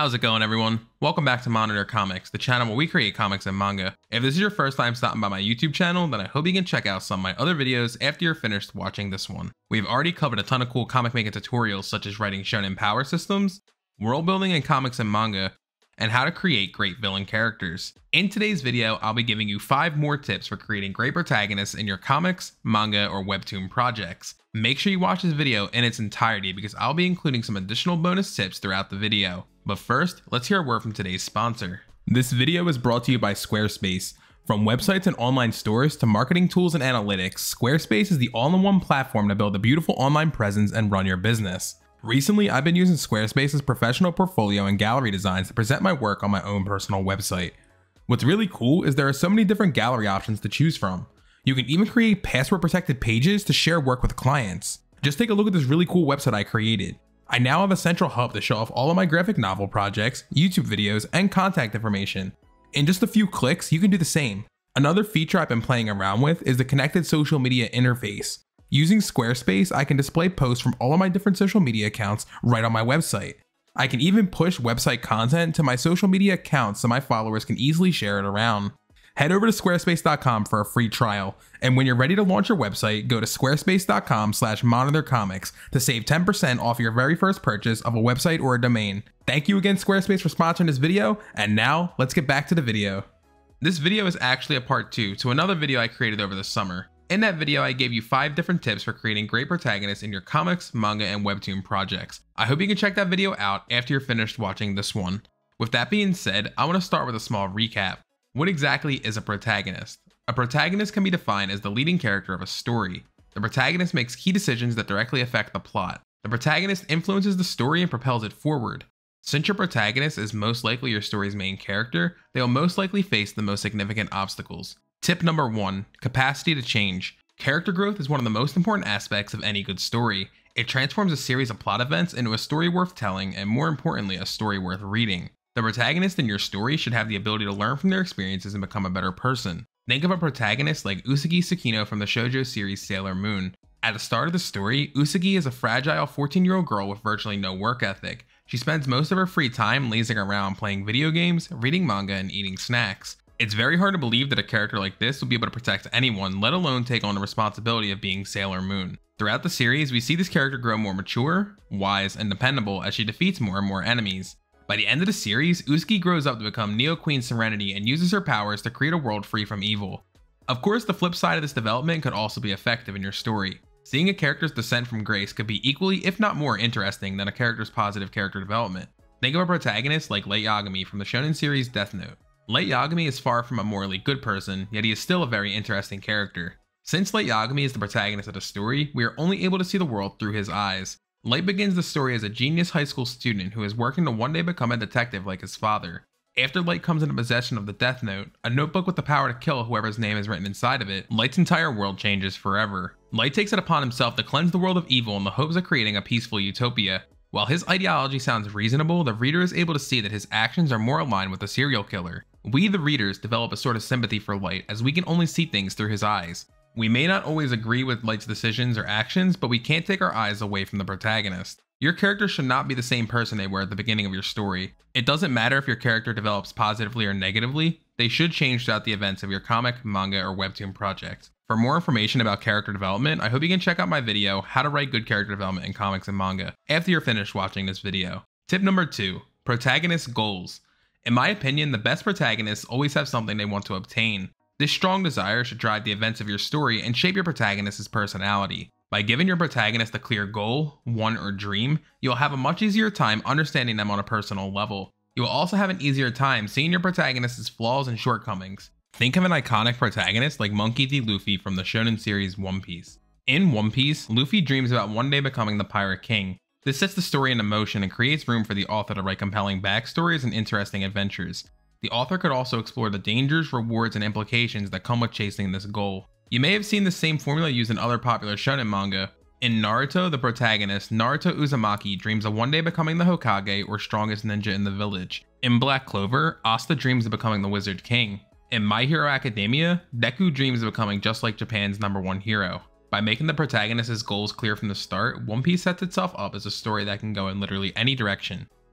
How's it going, everyone? Welcome back to Monitor Comics, the channel where we create comics and manga. If this is your first time stopping by my YouTube channel, then I hope you can check out some of my other videos after you're finished watching this one. We've already covered a ton of cool comic making tutorials such as writing shonen power systems, world building in comics and manga, and how to create great villain characters. In today's video, I'll be giving you 5 more tips for creating great protagonists in your comics, manga, or webtoon projects. Make sure you watch this video in its entirety because I'll be including some additional bonus tips throughout the video. But first, let's hear a word from today's sponsor. This video is brought to you by Squarespace. From websites and online stores to marketing tools and analytics, Squarespace is the all-in-one platform to build a beautiful online presence and run your business. Recently, I've been using Squarespace's professional portfolio and gallery designs to present my work on my own personal website. What's really cool is there are so many different gallery options to choose from. You can even create password-protected pages to share work with clients. Just take a look at this really cool website I created. I now have a central hub to show off all of my graphic novel projects, YouTube videos, and contact information. In just a few clicks, you can do the same. Another feature I've been playing around with is the connected social media interface. Using Squarespace, I can display posts from all of my different social media accounts right on my website. I can even push website content to my social media accounts so my followers can easily share it around. Head over to squarespace.com for a free trial, and when you're ready to launch your website, go to squarespace.com/monitorcomics to save 10% off your very first purchase of a website or a domain. Thank you again, Squarespace, for sponsoring this video, and now let's get back to the video. This video is actually a part 2 to another video I created over the summer. In that video, I gave you 5 different tips for creating great protagonists in your comics, manga, and webtoon projects. I hope you can check that video out after you're finished watching this one. With that being said, I want to start with a small recap. What exactly is a protagonist? A protagonist can be defined as the leading character of a story. The protagonist makes key decisions that directly affect the plot. The protagonist influences the story and propels it forward. Since your protagonist is most likely your story's main character, they will most likely face the most significant obstacles. Tip number 1, capacity to change. Character growth is one of the most important aspects of any good story. It transforms a series of plot events into a story worth telling, and more importantly, a story worth reading. The protagonist in your story should have the ability to learn from their experiences and become a better person. Think of a protagonist like Usagi Tsukino from the shoujo series Sailor Moon. At the start of the story, Usagi is a fragile 14-year-old girl with virtually no work ethic. She spends most of her free time lazing around playing video games, reading manga, and eating snacks. It's very hard to believe that a character like this will be able to protect anyone, let alone take on the responsibility of being Sailor Moon. Throughout the series, we see this character grow more mature, wise, and dependable as she defeats more and more enemies. By the end of the series, Usagi grows up to become Neo Queen Serenity and uses her powers to create a world free from evil. Of course, the flip side of this development could also be effective in your story. Seeing a character's descent from grace could be equally, if not more, interesting than a character's positive character development. Think of a protagonist like Light Yagami from the shonen series Death Note. Light Yagami is far from a morally good person, yet he is still a very interesting character. Since Light Yagami is the protagonist of the story, we are only able to see the world through his eyes. Light begins the story as a genius high school student who is working to one day become a detective like his father. After Light comes into possession of the Death Note, a notebook with the power to kill whoever's name is written inside of it, Light's entire world changes forever. Light takes it upon himself to cleanse the world of evil in the hopes of creating a peaceful utopia. While his ideology sounds reasonable, the reader is able to see that his actions are more aligned with a serial killer. We, the readers, develop a sort of sympathy for Light as we can only see things through his eyes. We may not always agree with Light's decisions or actions, but we can't take our eyes away from the protagonist. Your character should not be the same person they were at the beginning of your story. It doesn't matter if your character develops positively or negatively, they should change throughout the events of your comic, manga, or webtoon project. For more information about character development, I hope you can check out my video, How to Write Good Character Development in Comics and Manga, after you're finished watching this video. Tip number 2, protagonist goals. In my opinion, the best protagonists always have something they want to obtain. This strong desire should drive the events of your story and shape your protagonist's personality. By giving your protagonist a clear goal, want, or dream, you'll have a much easier time understanding them on a personal level. You will also have an easier time seeing your protagonist's flaws and shortcomings. Think of an iconic protagonist like Monkey D. Luffy from the shonen series One Piece. In One Piece, Luffy dreams about one day becoming the Pirate King. This sets the story into motion and creates room for the author to write compelling backstories and interesting adventures. The author could also explore the dangers, rewards, and implications that come with chasing this goal. You may have seen the same formula used in other popular shonen manga. In Naruto, the protagonist, Naruto Uzumaki, dreams of one day becoming the Hokage or strongest ninja in the village. In Black Clover, Asta dreams of becoming the Wizard King. In My Hero Academia, Deku dreams of becoming just like Japan's #1 hero. By making the protagonist's goals clear from the start, One Piece sets itself up as a story that can go in literally any direction.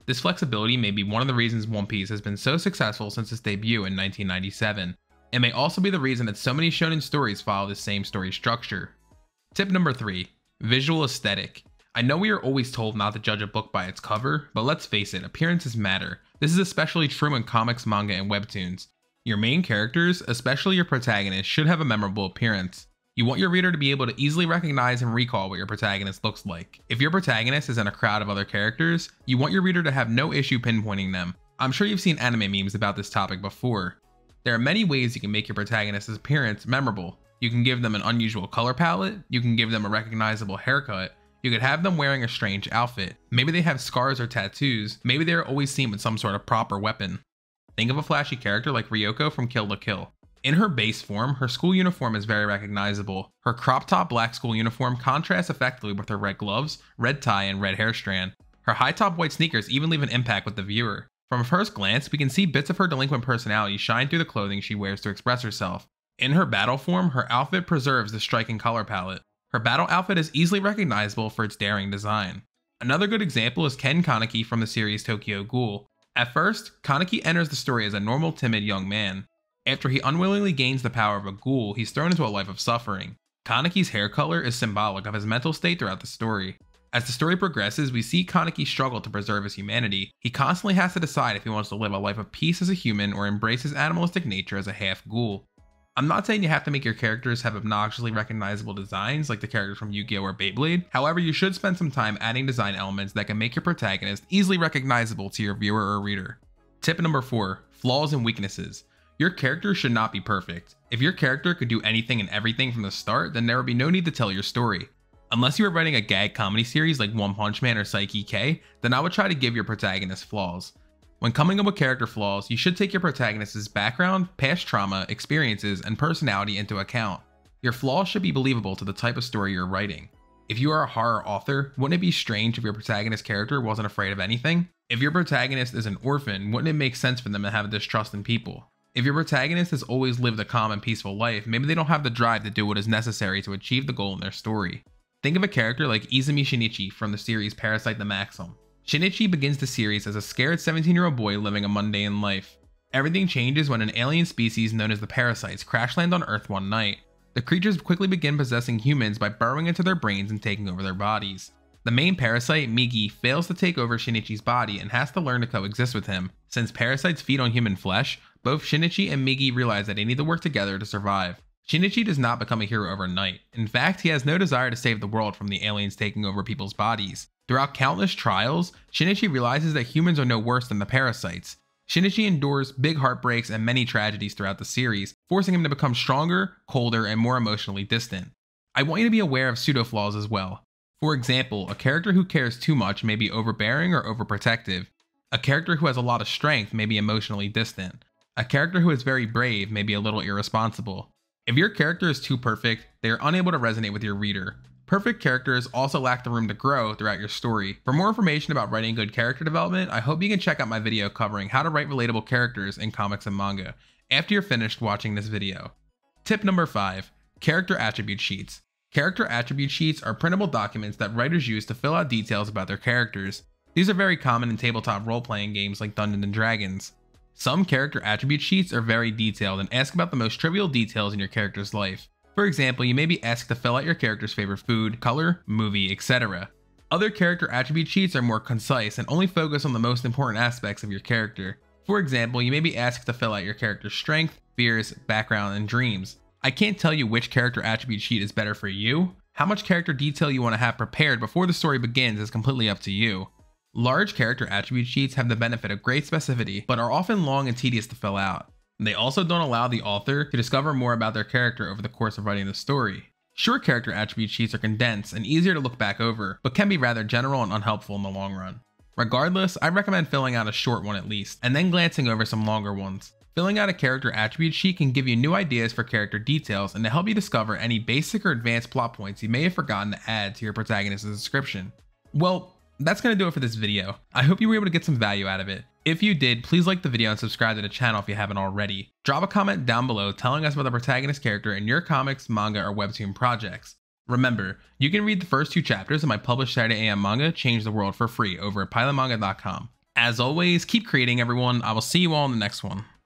This flexibility may be one of the reasons One Piece has been so successful since its debut in 1997. It may also be the reason that so many shonen stories follow the same story structure. Tip number 3. Visual aesthetic. I know we are always told not to judge a book by its cover, but let's face it, appearances matter. This is especially true in comics, manga, and webtoons. Your main characters, especially your protagonist, should have a memorable appearance. You want your reader to be able to easily recognize and recall what your protagonist looks like. If your protagonist is in a crowd of other characters, you want your reader to have no issue pinpointing them. I'm sure you've seen anime memes about this topic before. There are many ways you can make your protagonist's appearance memorable. You can give them an unusual color palette, you can give them a recognizable haircut, you could have them wearing a strange outfit. Maybe they have scars or tattoos, maybe they are always seen with some sort of prop or weapon. Think of a flashy character like Ryoko from Kill la Kill. In her base form, her school uniform is very recognizable. Her crop top black school uniform contrasts effectively with her red gloves, red tie, and red hair strand. Her high top white sneakers even leave an impact with the viewer. From a first glance, we can see bits of her delinquent personality shine through the clothing she wears to express herself. In her battle form, her outfit preserves the striking color palette. Her battle outfit is easily recognizable for its daring design. Another good example is Ken Kaneki from the series Tokyo Ghoul. At first, Kaneki enters the story as a normal, timid young man. After he unwillingly gains the power of a ghoul, he's thrown into a life of suffering. Kaneki's hair color is symbolic of his mental state throughout the story. As the story progresses, we see Kaneki struggle to preserve his humanity. He constantly has to decide if he wants to live a life of peace as a human or embrace his animalistic nature as a half ghoul. I'm not saying you have to make your characters have obnoxiously recognizable designs like the characters from Yu-Gi-Oh! Or Beyblade. However, you should spend some time adding design elements that can make your protagonist easily recognizable to your viewer or reader. Tip number 4. Flaws and weaknesses. Your character should not be perfect. If your character could do anything and everything from the start, then there would be no need to tell your story. Unless you are writing a gag comedy series like One Punch Man or Saiki K, then I would try to give your protagonist flaws. When coming up with character flaws, you should take your protagonist's background, past trauma, experiences, and personality into account. Your flaws should be believable to the type of story you're writing. If you are a horror author, wouldn't it be strange if your protagonist character wasn't afraid of anything? If your protagonist is an orphan, wouldn't it make sense for them to have a distrust in people? If your protagonist has always lived a calm and peaceful life, maybe they don't have the drive to do what is necessary to achieve the goal in their story. Think of a character like Izumi Shinichi from the series Parasite the Maxim. Shinichi begins the series as a scared 17-year-old boy living a mundane life. Everything changes when an alien species known as the Parasites crash land on Earth one night. The creatures quickly begin possessing humans by burrowing into their brains and taking over their bodies. The main parasite, Migi, fails to take over Shinichi's body and has to learn to coexist with him. Since parasites feed on human flesh, both Shinichi and Migi realize that they need to work together to survive. Shinichi does not become a hero overnight. In fact, he has no desire to save the world from the aliens taking over people's bodies. Throughout countless trials, Shinichi realizes that humans are no worse than the parasites. Shinichi endures big heartbreaks and many tragedies throughout the series, forcing him to become stronger, colder, and more emotionally distant. I want you to be aware of pseudo-flaws as well. For example, a character who cares too much may be overbearing or overprotective. A character who has a lot of strength may be emotionally distant. A character who is very brave may be a little irresponsible. If your character is too perfect, they are unable to resonate with your reader. Perfect characters also lack the room to grow throughout your story. For more information about writing good character development, I hope you can check out my video covering how to write relatable characters in comics and manga after you're finished watching this video. Tip number 5. Character attribute sheets. Character attribute sheets are printable documents that writers use to fill out details about their characters. These are very common in tabletop role-playing games like Dungeons & Dragons. Some character attribute sheets are very detailed and ask about the most trivial details in your character's life. For example, you may be asked to fill out your character's favorite food, color, movie, etc. Other character attribute sheets are more concise and only focus on the most important aspects of your character. For example, you may be asked to fill out your character's strength, fears, background, and dreams. I can't tell you which character attribute sheet is better for you. How much character detail you want to have prepared before the story begins is completely up to you. Large character attribute sheets have the benefit of great specificity, but are often long and tedious to fill out. They also don't allow the author to discover more about their character over the course of writing the story. Short character attribute sheets are condensed and easier to look back over, but can be rather general and unhelpful in the long run. Regardless, I recommend filling out a short one at least, and then glancing over some longer ones. Filling out a character attribute sheet can give you new ideas for character details and to help you discover any basic or advanced plot points you may have forgotten to add to your protagonist's description. Well, that's going to do it for this video. I hope you were able to get some value out of it. If you did, please like the video and subscribe to the channel if you haven't already. Drop a comment down below telling us about the protagonist character in your comics, manga, or webtoon projects. Remember, you can read the first 2 chapters of my published Saturday AM manga, Change the World, for free over at pilotmanga.com. As always, keep creating, everyone. I will see you all in the next one.